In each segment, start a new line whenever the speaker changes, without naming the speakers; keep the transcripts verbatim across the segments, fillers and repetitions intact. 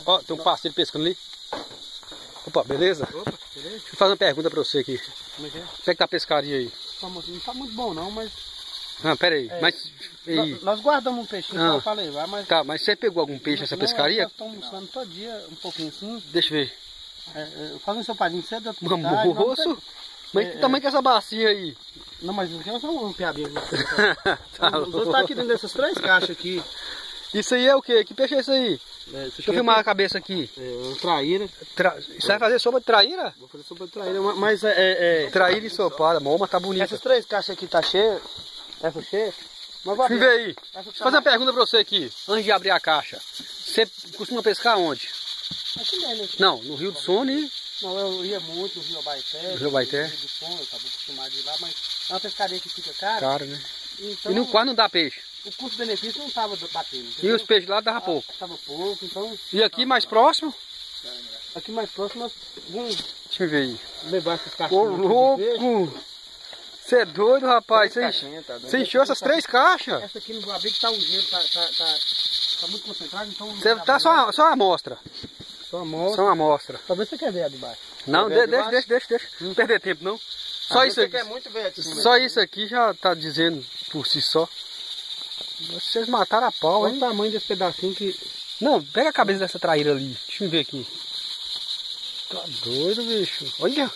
Ó, tem um parceiro pescando ali. Opa, beleza?
Opa, beleza?
Deixa eu fazer uma pergunta pra você aqui.
Como é que é?
Como é que tá a pescaria aí?
Não tá muito bom não, mas...
Ah, pera aí,
É,
mas... aí.
Nós, nós guardamos um peixinho
Ah.
só pra levar, mas...
Tá, mas você pegou algum peixe nessa
não,
pescaria?
Nós estamos usando todo dia, um pouquinho assim.
Deixa eu ver.
É, é, faz um sopadinho cedo, outro
Uma
tarde, nós não
moço?
pegamos.
Mas
É,
que
é.
tamanho que é essa bacia aí?
Não, mas isso aqui é só um piadinho.
Tá
Os dois tá aqui dentro dessas três caixas aqui.
Isso aí é o quê? Que peixe é esse aí?
É,
Deixa eu filmar a cabeça aqui.
É uma traíra.
Tra... Você vai fazer sopa de traíra?
Vou fazer sopa de traíra, mas é... é, é...
Traíra e sopada, moma tá bonita.
Essas três caixas aqui tá cheia. Essa cheia. Mas vai
Deixa eu ver aí.
Essa
Deixa eu
tá
fazer uma
mais-
pergunta pra você aqui, antes de abrir a caixa. Você costuma pescar onde?
Aqui mesmo, né?
Não, no Rio do Sono e
Não, eu ia muito no Rio Abaeté.
No Rio Abaeté.
No Rio do Som, eu estava acostumado de ir lá, mas é uma pescaria que fica cara.
cara, né?
Então,
E no quase não dá peixe.
o custo-benefício não estava batendo.
E
entendeu?
os peixes lá dava pouco.
Estava pouco, então
E aqui mais próximo?
aqui mais próximo nós vamos
Deixa eu ver aí.
levar essas
Ô
caixinhas. aqui de peixe.
louco! Você é doido, rapaz? Você
Três
enche-
caixinhas, tá doido?
você encheu essas três caixas?
Essa aqui no abrigo tá o gelo, tá, tá, tá, tá muito concentrado, então...
Você tá só, só uma amostra.
Só a mão.
Só uma amostra.
Talvez você quer ver a de baixo.
Não,
Quer ver
de-
a de
deixa,
baixo?
deixa, deixa, deixa. Não perder tempo, não. Só
Às
isso
vezes
aqui.
Você quer muito ver a de cima.
Só isso aqui já tá dizendo por si só. Vocês mataram a pau,
Olha o
hein?
tamanho desse pedacinho que...
Não, pega a cabeça dessa traíra ali. Deixa eu ver aqui. Tá doido, bicho. Olha.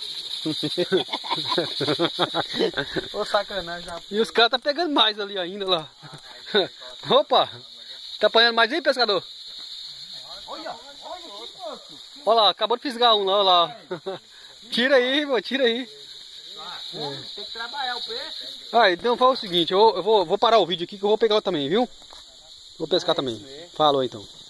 Ô sacanagem já.
E os caras tá pegando mais ali ainda lá. Opa! Tá apanhando mais aí, pescador?
Olha, olha,
Olha lá, acabou de fisgar um lá, olha lá. Tira aí, pô, tira aí.
tem que trabalhar o peixe.
Ah, então fala o seguinte, eu, eu vou, vou parar o vídeo aqui que eu vou pegar também, viu? Vou pescar também. Falou então.